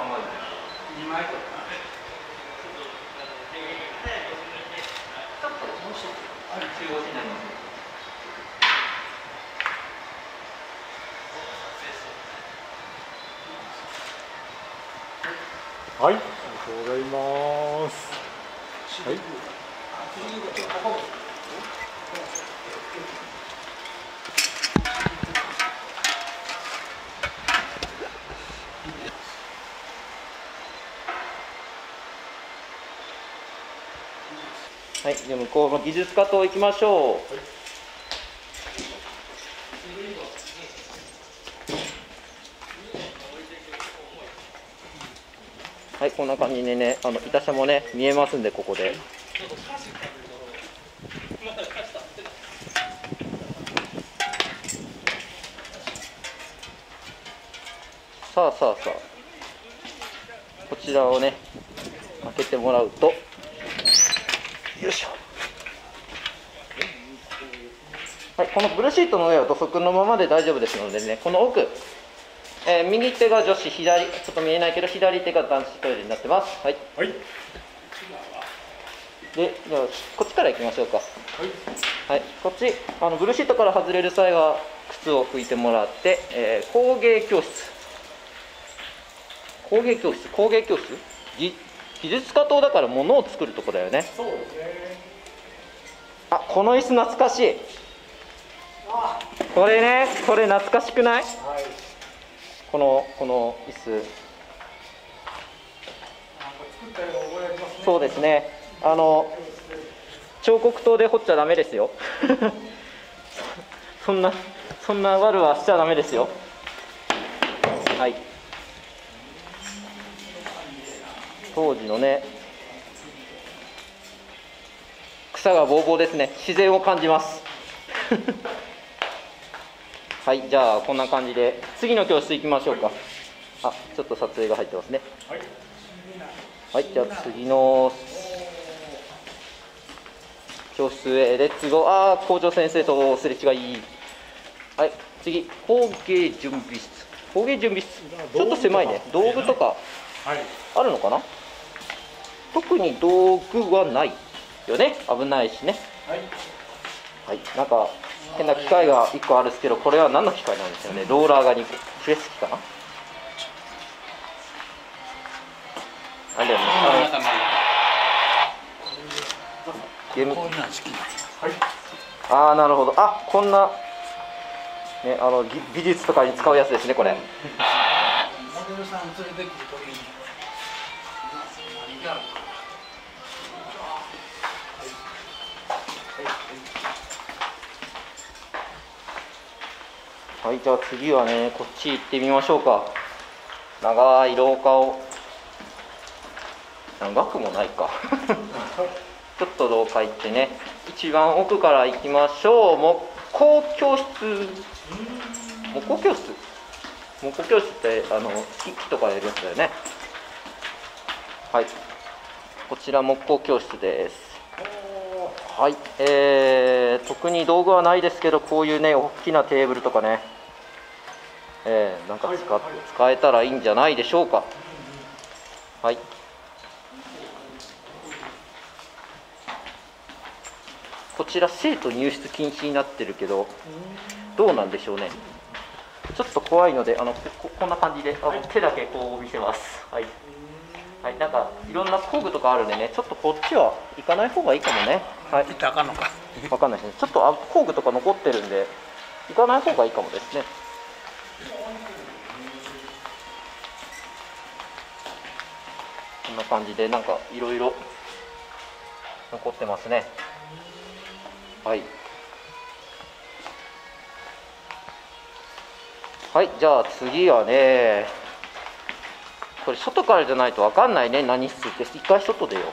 2枚とかちょっともう一つ中央になります。 はい、ありがとうございます。はい。 はい、じゃあ向こうの技術課棟行きましょう。はい、こんな感じでね、板車もね、見えますんで、ここで。さあさあさあ、こちらをね、開けてもらうと、よいしょ。はい、このブルーシートの上は土足のままで大丈夫ですのでね、この奥、右手が女子、左、ちょっと見えないけど、左手が男子トイレになってます。はい。はい、で、じゃあ、こっちから行きましょうか。はい。はい、こっち、ブルーシートから外れる際は、靴を拭いてもらって、工芸教室。工芸教室技術課棟だから物を作るとこだよね。そうですね。あ、この椅子懐かしい。これね、これ懐かしくない？はい、この椅子。そうですね。彫刻刀で彫っちゃダメですよ。そんな悪はしちゃダメですよ。はい。当時のね、草がぼうぼうですね。自然を感じます。はい、じゃあこんな感じで次の教室行きましょうか。あ、ちょっと撮影が入ってますね。はい、はい、じゃあ次の教室へレッツゴー。ああ、校長先生とすれ違い。はい、次、工芸準備室。工芸準備室、ちょっと狭いね。道具とかあるのかな。特に道具はないよね。危ないしね。はい、はい、なんか変な機械が1個あるんですけど、これは何の機械なんですよね。ローラーが2個、プレス機かな。あれだよね。ゲーム。ああ、なるほど。あ、こんなね、美術とかに使うやつですね、これ。モデルさん連れてくるときに何があるか。はい、じゃあ次はね、こっち行ってみましょうか。長い廊下を、長くもないか。ちょっと廊下行ってね、一番奥から行きましょう。木工教室。木工教室って木とかやるやつだよね。はい、こちら木工教室です。はい、特に道具はないですけど、こういうね、大きなテーブルとかね、なんか使えたらいいんじゃないでしょうか。はい。こちら生徒入室禁止になってるけど、どうなんでしょうね。ちょっと怖いので、こんな感じで、手だけこう見せます。はい。はい、なんかいろんな工具とかあるんでね、ちょっとこっちは行かない方がいいかもね。はい。行ったらあかんのか。わかんないですね。ちょっと工具とか残ってるんで、行かない方がいいかもですね。こんな感じで、なんかいろいろ残ってますね。はい。はい、じゃあ次はね、これ外からじゃないと分かんないね、何室って。一回外出よう。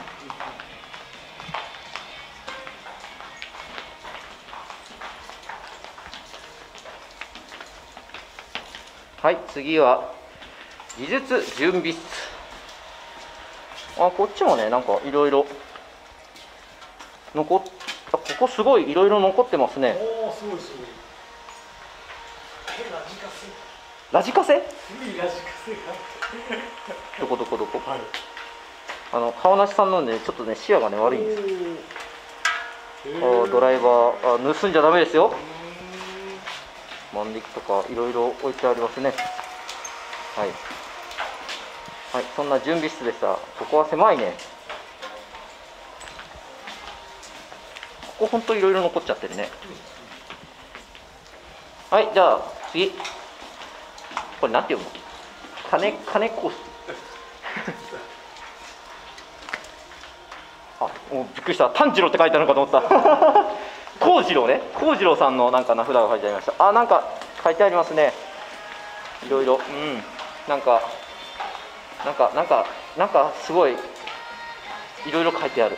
はい、次は技術準備室。あ、こっちもね、なんかいろいろここすごいいろいろ残ってますね。おー、すごいすごい。変な自家製。 ラジカセ？ ラジカセがどこどこどこ？ はい。 川梨さんのねちょっとね視野がね悪いんですよ。ドライバー盗んじゃダメですよ。万力とかいろいろ置いてありますね。はい、はい、そんな準備室でさ、ここは狭いね。ここほんといろいろ残っちゃってるね。はい、じゃあ次、これなんて読むの？金コースあ、もうびっくりした。炭治郎って書いてあるのかと思った幸次郎ね、幸次郎さんのなんか名札が書いてありました。あ、なんか書いてありますね、いろいろ。うん、なんかすごいいろいろ書いてある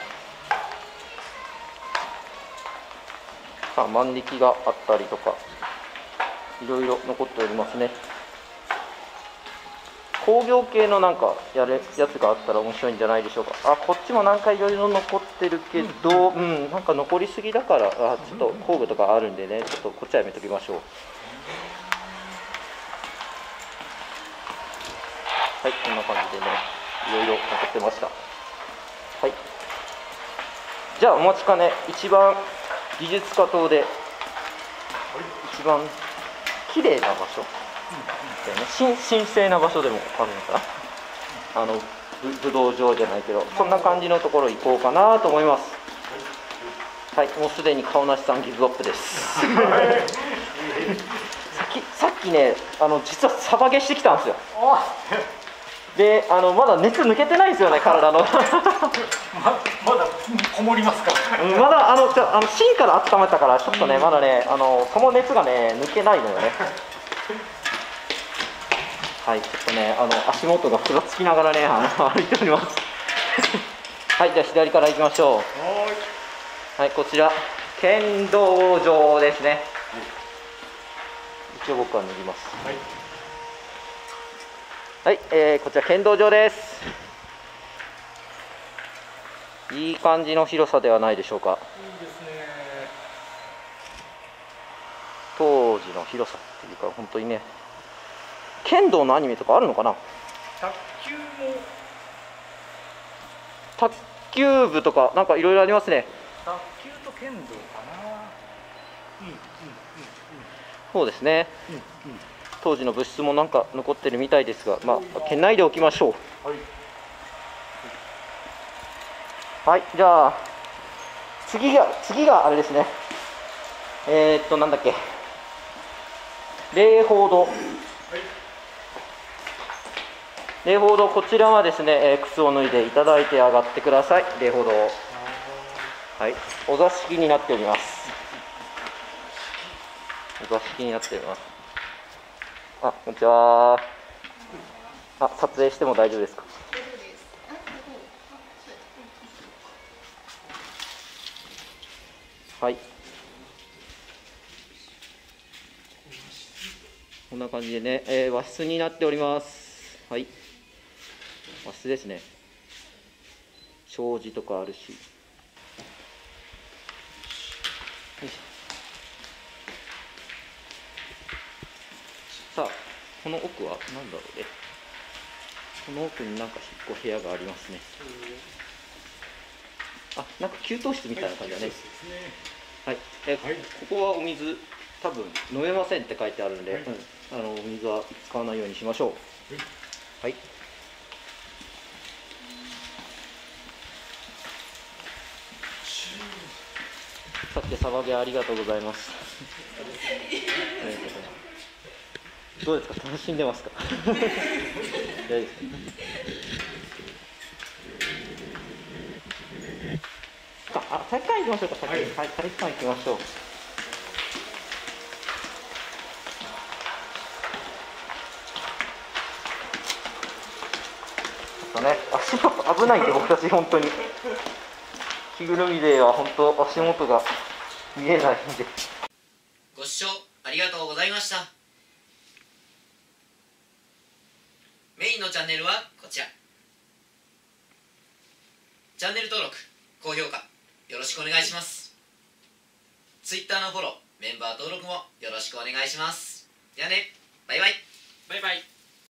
さあ、万力があったりとかいろいろ残っておりますね。工業系のなんかやつがあったら面白いんじゃないでしょうか。あ、こっちもなんかいろいろ残ってるけど、うん、なんか残りすぎだから、ちょっと工具とかあるんでね、ちょっとこっちはやめときましょう。はい、こんな感じでね、いろいろ残ってました。はい。じゃあお待ちかね、一番技術家棟で一番綺麗な場所、神聖な場所でもあるのかな、武道場じゃないけど、そんな感じのところ行こうかなと思います。はい、もうすでに川梨さんギブアップですさっきね、実はサバゲしてきたんですよ。で、まだ熱抜けてないんですよね、体のまだこもりますか？ まだ芯から温めたから、ちょっとね、まだね、その熱がね抜けないのよねはい、ちょっとね、足元がふらつきながらね、歩いておりますはい、じゃあ左から行きましょう。はい、こちら剣道場ですね。一応僕は脱ぎます。はい、こちら剣道場です。いい感じの広さではないでしょうか。 いいですね。 当時の広さっていうか、本当にね、剣道のアニメとかあるのかな。 卓球も、 卓球部とかなんかいろいろありますね。 卓球と剣道かな。 そうですね、当時の物質もなんか残ってるみたいですが、まあ県内でおきましょう。はい、じゃあ次があれですね。なんだっけ、霊峰堂。霊峰堂、こちらはですね、靴を脱いでいただいて上がってください。霊峰堂、はい、お座敷になっております。お座敷になっております。あ、こんにちは。あ、撮影しても大丈夫ですか。はい、こんな感じでね、和室になっております。はい、和室ですね。障子とかあるし、さあ、この奥は何だろうね。この奥になんか1個部屋がありますね。あ、なんか給湯室みたいな感じだね。はい、ここはお水多分飲めませんって書いてあるんで、お水は使わないようにしましょう。はい、さっきサバゲーありがとうございますどうですか、楽しんでますか大丈夫ですか。体育館行きましょうか。体育館行きましょう。ね、足元危ないんで、僕たち本当に着ぐるみでは本当足元が見えないんで。 ご視聴ありがとうございました。メインのチャンネルはこちら。チャンネル登録、高評価よろしくお願いします。 Twitter のフォロー、メンバー登録もよろしくお願いします。ではね、バイバイ。 バイバイ。